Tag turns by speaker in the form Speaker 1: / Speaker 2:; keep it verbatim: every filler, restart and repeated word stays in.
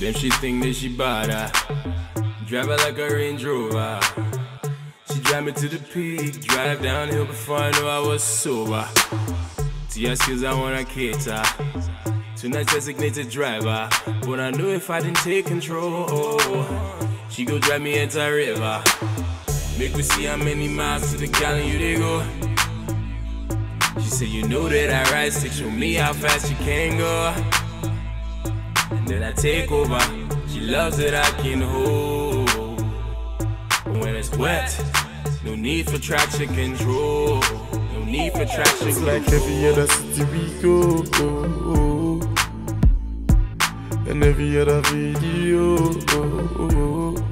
Speaker 1: Them she think that she bad, uh. Drive her like a Range Rover. She drive me to the peak, drive downhill before I know I was sober. To your skills I wanna cater. Tonight's designated driver. But I knew if I didn't take control, she go drive me into a river. Make me see how many miles to the gallon you they go. She said, you know that I ride stick, show me how fast you can go. And then I take over. She loves it, I can hold. But when it's wet, no need for traction control. No need for traction
Speaker 2: It's
Speaker 1: control.
Speaker 2: like every other city we go, oh, oh. And every other video, oh, oh.